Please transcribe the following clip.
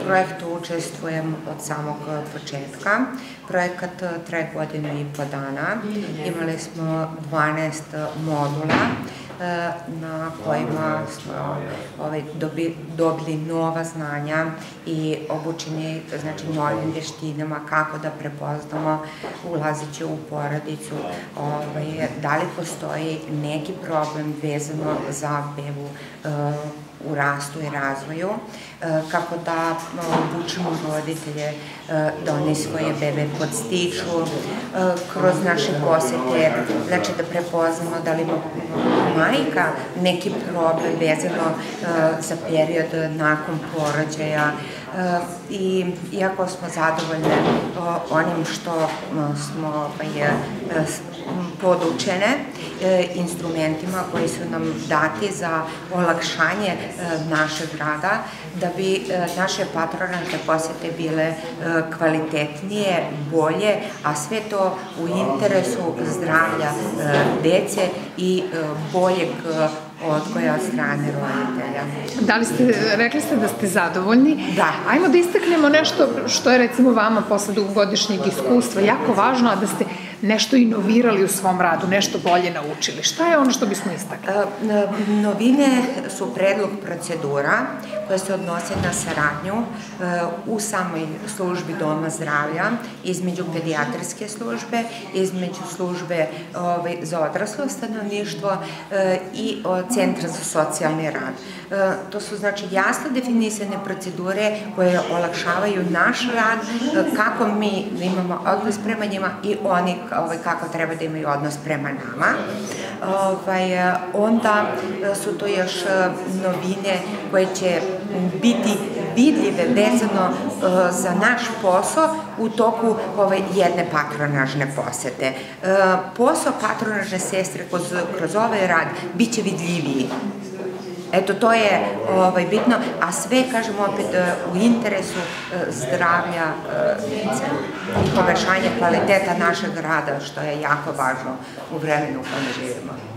projektu učestvujem od samog početka. Projekat traje 1,5 godinu. Imali smo 12 modula na kojima smo dobili nova znanja i obučeni novim vještinama kako da prepoznamo, ulazeći u porodicu, da li postoji neki problem vezano za bebu u rastu i razvoju, kako da obučimo roditelje da oni svoje bebe podstiču kroz naše posete, znači da prepoznamo da li ima majka neki problem vezano za period nakon porođaja. I iako smo zadovoljne onim što smo podučene, instrumentima koji su nam dati za olakšanje našeg rada, da bi naše patronažne posete bile kvalitetnije, bolje, a sve to u interesu zdravlja dece i boljeg odgoja od strane roditelja. Rekli ste da ste zadovoljni. Da. Ajmo da istaknemo nešto što je recimo vama posle dugogodišnjeg iskustva jako važno, a da ste nešto inovirali u svom radu, nešto bolje naučili. Šta je ono što bismo istakli? Novine su predlog procedura koje se odnose na saradnju u samoj službi doma zdravlja, između pedijatrijske službe, između službe za odraslo stanovništvo i Centra za socijalni rad. To su znači jasno definisane procedure koje olakšavaju naš rad, kako mi imamo odnos prema njima i oni kako treba da imaju odnos prema nama. Onda su to još novine koje će biti vidljive vezano za naš posao u toku jedne patronažne posete. Posao patronažne sestre kroz ovaj rad bit će vidljiviji. Eto, to je bitno, a sve, kažem opet, u interesu zdravlja dece i poboljšanja kvaliteta našeg rada, što je jako važno u vremenu u kojem živimo.